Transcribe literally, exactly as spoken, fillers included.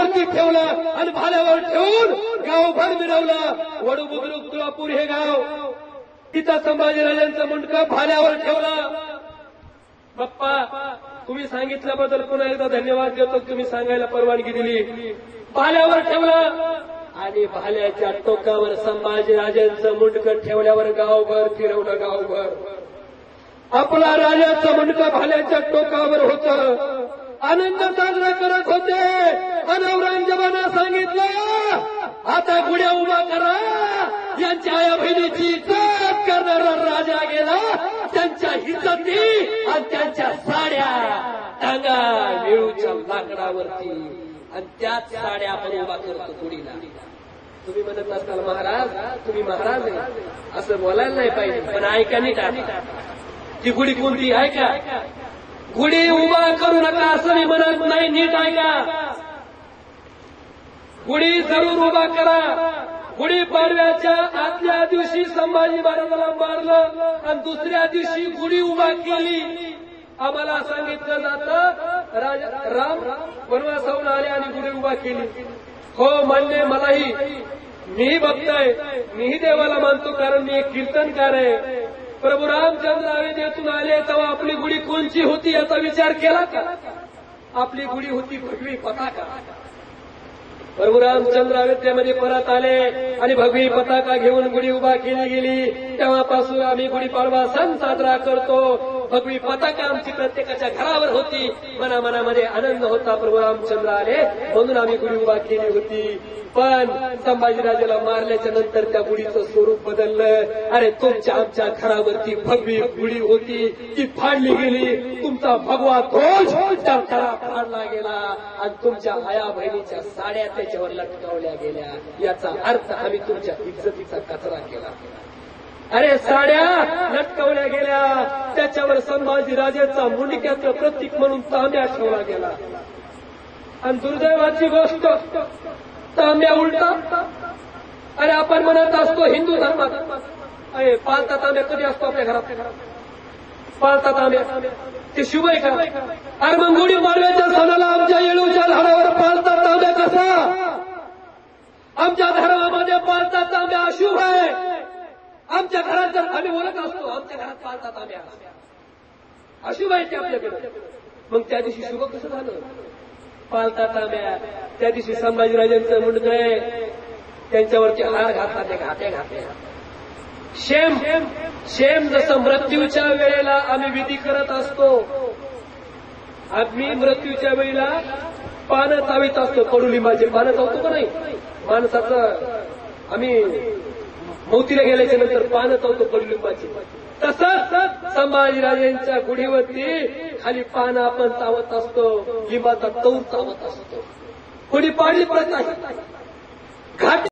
भाल्यावरती ठेवला आणि भाल्यावर ठेवून गावभर मिरवलं. वडू बुद्रुक तुळापूर हे गाव, तिथं संभाजीराजांचं मुंडकं भाल्यावर ठेवलं. बाप्पा, तुम्ही सांगितल्याबद्दल पुन्हा एकदा धन्यवाद देतो. तुम्ही सांगायला परवानगी दिली. भाल्यावर ठेवलं आणि भाल्याच्या टोकावर संभाजीराजांचं मुंडकं ठेवल्यावर गावभर फिरवलं. गावभर आपला राजाचं मुंडकं भाल्याच्या टोकावर होतं. आनंद साजरा करत होते. आणि औरंगजेबानं सांगितलं, आता गुढ्या उभा करा. यांच्या आया बहिणीची इज्जत करणारा राजा गेला. त्यांच्या इज्जती आणि त्यांच्या साड्या टांगा वेळूच्या लाकडावरती आणि त्याच साड्या आपण उभा करतो गुढीला. तुम्ही म्हणत असाल महाराज, तुम्ही महाराज आहे असं बोलायला नाही पाहिजे, पण ऐका नीट. आता ती गुढी कोणती ऐका. गुढी उभा करू नका असं मी म्हणत नाही. नीट ऐका. गुढी जरूर उभा करा. गुढी पाडव्याच्या आदल्या दिवशी संभाजी महाराजांना मारलं आणि दुसऱ्या दिवशी गुढी उभा केली. आम्हाला सांगितलं जातं राम वनवासाहून आले आणि गुढी उभा केली. हो मान्य, मलाही, मीही बघताय, मीही देवाला मानतो, कारण मी एक कीर्तनकार आहे. प्रभू रामचंद्र अयोध्येतून आले तेव्हा आपली गुढी कोणची होती याचा विचार केला का? आपली गुढी होती भगवी पताका. प्रभू रामचंद्र अयोध्येमध्ये परत आले आणि भगवी पताका घेऊन गुढी उभा केली गेली. तेव्हापासून आम्ही गुढीपाडवा सण साजरा करतो. भगवी पताका आमची प्रत्येकाच्या घरावर होती. मना मनामध्ये आनंद होता. प्रभू रामचंद्र आले म्हणून आम्ही गुढी उभा केली होती. पण संभाजीराजाला मारल्याच्या नंतर त्या गुढीचं स्वरूप बदललं. अरे, तुमच्या आमच्या घरावरती भगवी गुढी होती, ती फाडली गेली. तुमचा भगवा ध्वज त्या तळा फाडला गेला आणि तुमच्या आया बहिणीच्या साड्या त्याच्यावर लटकावल्या गेल्या. याचा अर्थ आम्ही तुमच्या इज्जतीचा कचरा केला. अरे, साड्या लटकावल्या गेल्या, त्याच्यावर संभाजीराजाचा मुंडक्याचं प्रतीक म्हणून तांब्या ठेवला गेला. आणि दुर्दैवाची गोष्ट, तांब्या उलटा. अरे, आपण म्हणत असतो हिंदू धर्मात अरे पालता तांब्या कधी असतो आपल्या घरात? पालता तांब्या ते शुभ आहे का? अरे मग गुढी पाडव्याच्या सणाला आमच्या येळूच्या झाडावर पालता तांब्या कसा? आमच्या धर्मामध्ये पालता तांब्या अशुभ आहे. आमच्या घरात जर आम्ही बोलत असतो आमच्या घरात पालता तांब्या अशुभ आहे ते आपल्याकडे, मग त्या दिवशी शुभ कसं झालं? पालता तांब्या त्या दिवशी संभाजीराजांचं मुंडकं आहे, त्यांच्यावरती हार घातला, ते घाते घाते. शेम शेम जसं मृत्यूच्या वेळेला आम्ही विधी करत असतो, आम्ही मृत्यूच्या वेळेला पानं चावीत असतो. कडुलिंबाचे पानं चावतो का नाही? माणसाचं आम्ही मौतीला गेल्याच्या नंतर पानं चावतो कडुलिंबाची. तसंच संभाजीराजांच्या गुढीवरती खाली पानं आपण चावत असतो, लिंबाचा तौर चावत असतो. गुढी पाडली प्रथा घाट